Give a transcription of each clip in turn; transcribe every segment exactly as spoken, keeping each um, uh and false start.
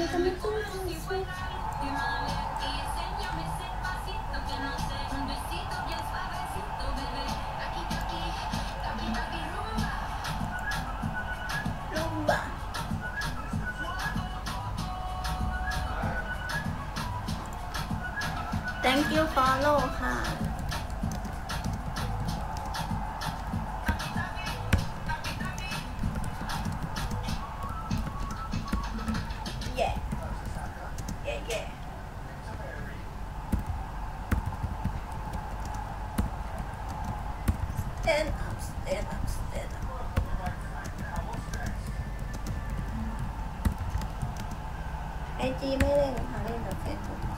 thank you follow ค่ะเย่เย่เย่ stand up stand up stand up ไอจีไม่เล่นค่ะเล่นแต่เฟซบุ๊ก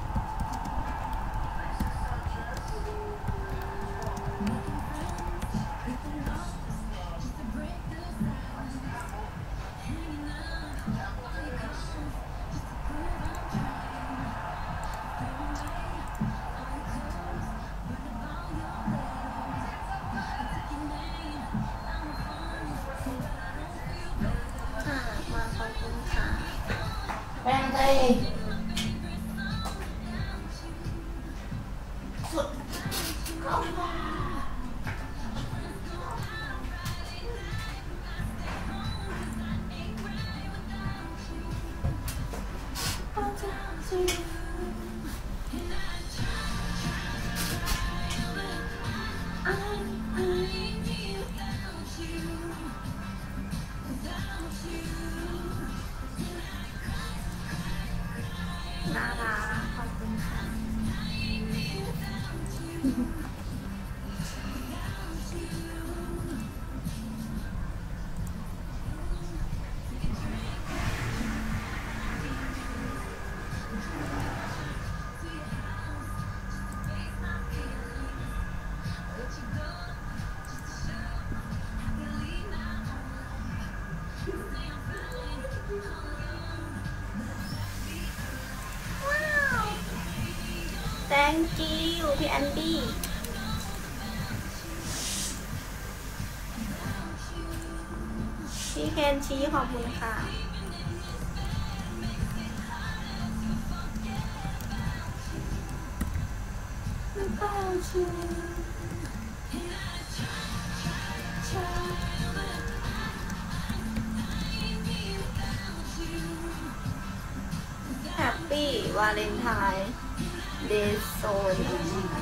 แป้งไทยสุดเข้ามาน่ารักขอบคุณค่ะ thank you พี่แอนดี้พี่เคนชี้ขอบคุณค่ะแฮปปี้วาเลนไทน์เดย์โซน